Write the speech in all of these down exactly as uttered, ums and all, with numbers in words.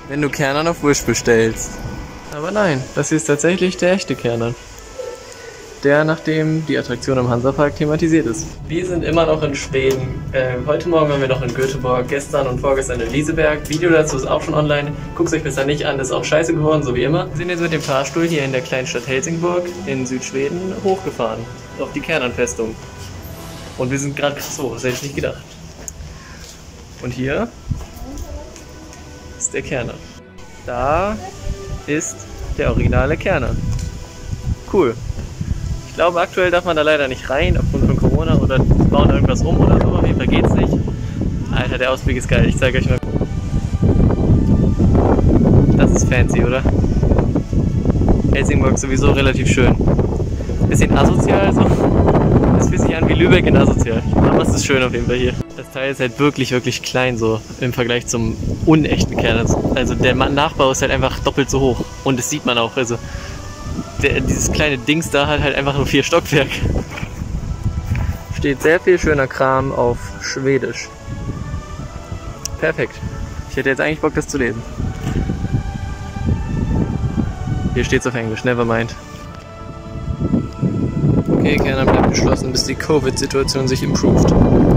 Wenn du Kernern auf Wish bestellst. Aber nein, das hier ist tatsächlich der echte Kernern. Der, nachdem die Attraktion im Hansapark thematisiert ist. Wir sind immer noch in Schweden. Äh, heute Morgen waren wir noch in Göteborg, gestern und vorgestern in Liseberg. Video dazu ist auch schon online. Guckt es euch besser nicht an, ist auch scheiße geworden, so wie immer. Wir sind jetzt mit dem Fahrstuhl hier in der kleinen Stadt Helsingborg in Südschweden hochgefahren. Auf die Kernern-Festung. Und wir sind gerade krass hoch, das hätte ich nicht gedacht. Und hier ist der Kernern. Da ist der originale Kernern. Cool. Ich glaube, aktuell darf man da leider nicht rein, aufgrund von Corona oder bauen irgendwas um oder so. Auf jeden Fall geht's nicht. Alter, der Ausblick ist geil. Ich zeige euch mal. Das ist fancy, oder? Helsingborg sowieso relativ schön. Bisschen asozial so. Das fühlt sich an wie Lübeck in asozial. Aber es ist schön auf jeden Fall hier. Das Teil ist halt wirklich, wirklich klein so im Vergleich zum unechten Kernern. Also der Nachbau ist halt einfach doppelt so hoch. Und das sieht man auch. Also der, dieses kleine Dings da hat halt einfach nur vier Stockwerke. Steht sehr viel schöner Kram auf Schwedisch. Perfekt. Ich hätte jetzt eigentlich Bock, das zu lesen. Hier steht's auf Englisch, never mind. Okay, Kernern bleibt geschlossen, bis die Covid-Situation sich improved.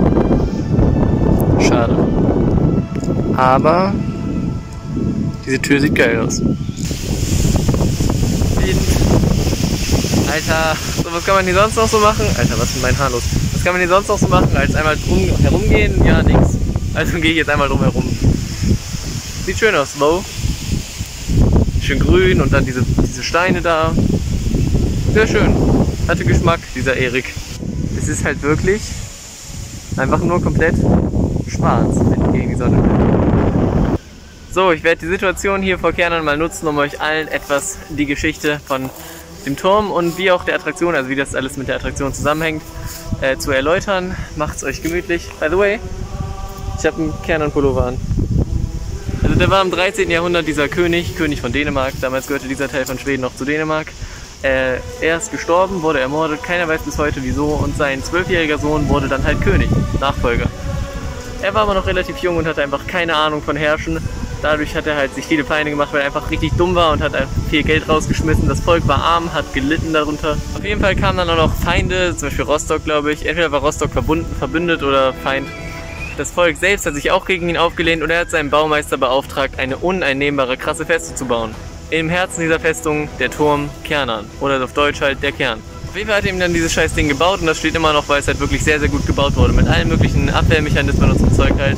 Schade. Aber diese Tür sieht geil aus. Alter, so, was kann man hier sonst noch so machen? Alter, was ist mit meinen Haaren los? Was kann man hier sonst noch so machen, als einmal drum herumgehen? Ja, nix. Also gehe ich jetzt einmal drum herum. Sieht schön aus, wow. Schön grün und dann diese, diese Steine da. Sehr schön. Hatte Geschmack, dieser Erik. Es ist halt wirklich einfach nur komplett schwarz, wenn gegen die Sonne will. So, ich werde die Situation hier vor Kernern mal nutzen, um euch allen etwas die Geschichte von dem Turm und wie auch der Attraktion, also wie das alles mit der Attraktion zusammenhängt, äh, zu erläutern. Macht's euch gemütlich. By the way, ich habe einen Kernern-Pullover an. Also der war im dreizehnten Jahrhundert dieser König, König von Dänemark. Damals gehörte dieser Teil von Schweden noch zu Dänemark. Äh, er ist gestorben, wurde ermordet, keiner weiß bis heute wieso und sein zwölfjähriger Sohn wurde dann halt König, Nachfolger. Er war aber noch relativ jung und hatte einfach keine Ahnung von Herrschen. Dadurch hat er halt sich viele Feinde gemacht, weil er einfach richtig dumm war und hat einfach viel Geld rausgeschmissen. Das Volk war arm, hat gelitten darunter. Auf jeden Fall kamen dann auch noch Feinde, zum Beispiel Rostock, glaube ich. Entweder war Rostock verbunden, verbündet oder Feind. Das Volk selbst hat sich auch gegen ihn aufgelehnt und er hat seinen Baumeister beauftragt, eine uneinnehmbare, krasse Festung zu bauen. Im Herzen dieser Festung der Turm Kernern. Oder auf Deutsch halt der Kern. Auf jeden Fall hat er ihm dann dieses scheiß Ding gebaut und das steht immer noch, weil es halt wirklich sehr, sehr gut gebaut wurde. Mit allen möglichen Abwehrmechanismen und so Zeug halt.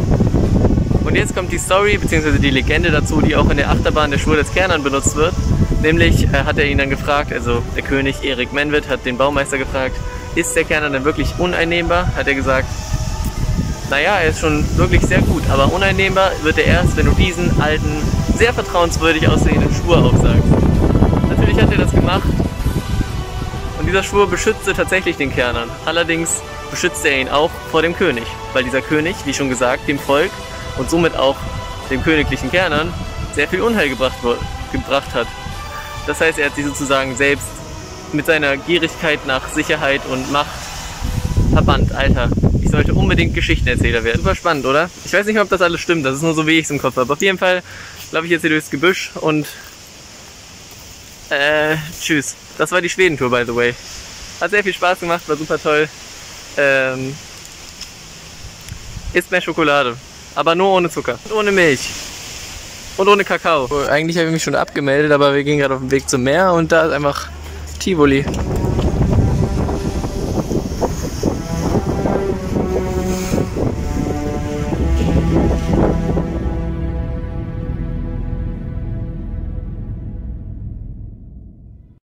Und jetzt kommt die Story bzw. die Legende dazu, die auch in der Achterbahn der Schwur des Kernern benutzt wird. Nämlich äh, hat er ihn dann gefragt, also der König Erik Menved hat den Baumeister gefragt, ist der Kernern denn wirklich uneinnehmbar? Hat er gesagt, naja, er ist schon wirklich sehr gut, aber uneinnehmbar wird er erst, wenn du diesen alten, sehr vertrauenswürdig aussehenden Schwur aufsagst. Natürlich hat er das gemacht und dieser Schwur beschützte tatsächlich den Kernern. Allerdings beschützte er ihn auch vor dem König, weil dieser König, wie schon gesagt, dem Volk und somit auch dem königlichen Kernern sehr viel Unheil gebracht, gebracht hat. Das heißt, er hat sie sozusagen selbst mit seiner Gierigkeit nach Sicherheit und Macht verbannt. Alter, ich sollte unbedingt Geschichtenerzähler werden. Super spannend, oder? Ich weiß nicht, ob das alles stimmt, das ist nur so, wie ich es im Kopf habe. Auf jeden Fall laufe ich jetzt hier durchs Gebüsch und äh, tschüss. Das war die Schwedentour, by the way. Hat sehr viel Spaß gemacht, war super toll. Ähm, isst mehr Schokolade. Aber nur ohne Zucker. Und ohne Milch. Und ohne Kakao. Eigentlich habe ich mich schon abgemeldet, aber wir gehen gerade auf dem Weg zum Meer und da ist einfach Tivoli.